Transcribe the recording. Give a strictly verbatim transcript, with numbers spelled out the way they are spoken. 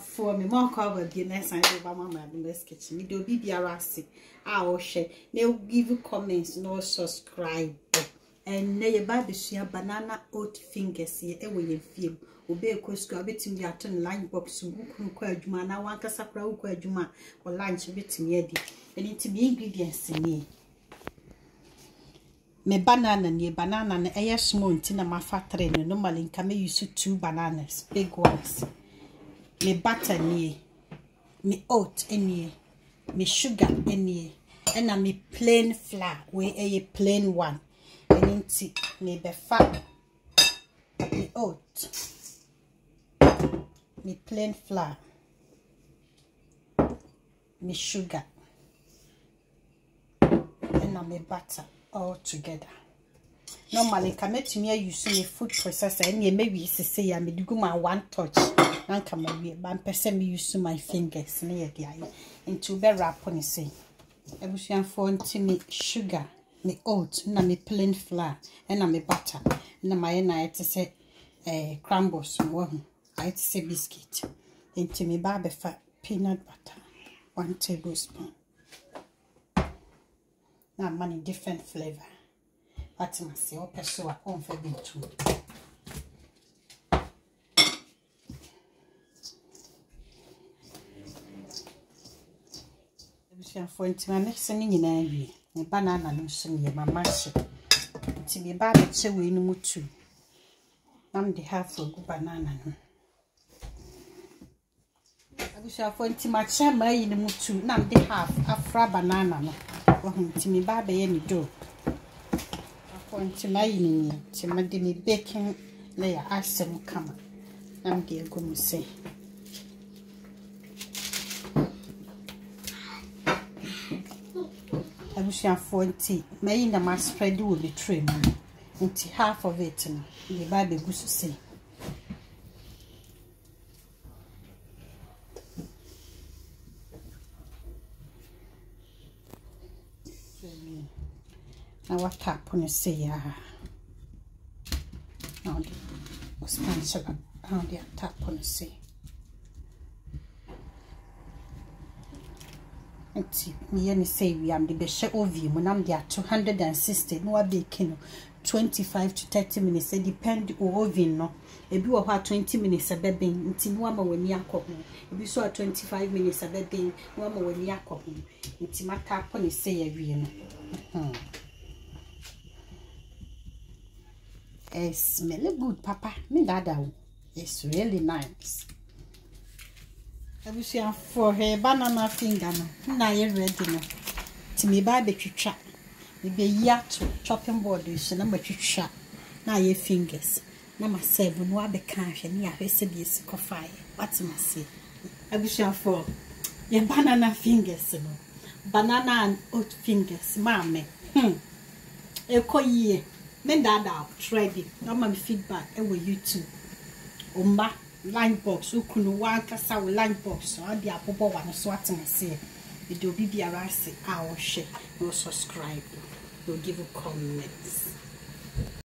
for me more cover the next time over mama in this kitchen. Me do be biarasi. I will share. They will give you comments, no subscribe. And na ye ba besua banana oat fingers here e we feel. Obe ekosku abetimi aton line box ukunu kwa adwuma na wankasa kra ukwa adwuma or lunch betimi adi. Eni me ingredients ni. Me banana ni banana na eye small ntina ma fa three no normally nka me use two bananas big ones. Me butter ni, me oat any, me sugar any, and a me plain flour we a plain one. And inti me befa me oat, me plain flour, me sugar, and a me butter all together. Normally, come to me use me food processor and you maybe say I me do my one touch. And come away, but person me use my fingers near the eye into be wrap on say. I wish you for me sugar, me oat, na me plain flour, and na me butter, na my na to say eh crumbles, one I say biscuit. Into me barbe fat peanut butter, one tablespoon. Now money different flavor. But I say open so I on for me too. For into my next sending in a banana no soon ye mamma ship. To be bad at so we no too. I'm the half for good banana. I wish I for into my chamber in the mutu, none the half a fra banana. Or to me baby any do. I point to my in to my demi baking layer ice and come. I'm dear going to say. I wish you forty. May in the mass spread will be trimmed into half of it. The Bible goes to say. Now, what tap on you say? Now, the sponsor, how the tap on you say. Me any say we am the best oven when I'm there two hundred sixty no baking twenty-five to thirty minutes. It depend on oven no. If you have twenty minutes a baby, until no one when you are if you saw twenty-five minutes a baby, no one when you are cooking. Until my tap on say every no. It smells good, Papa. Me dada, it's really nice. I wish you for her banana finger. Now you're ready. To me, baby, you trap. Maybe yacht chopping board, so number two trap. Now your fingers. Number seven, what the cash and ya said yes, coffee. What's my say? I wish you for your banana fingers, banana and oat fingers, mammy. Hmm. A coy ye. Men dada, try it. No my feedback, and with you too. Umba. Line box, who couldn't want us our line box, so I'll be a bobo one swatting and say, it will be a rice, our share, no subscribe, we'll give you comments.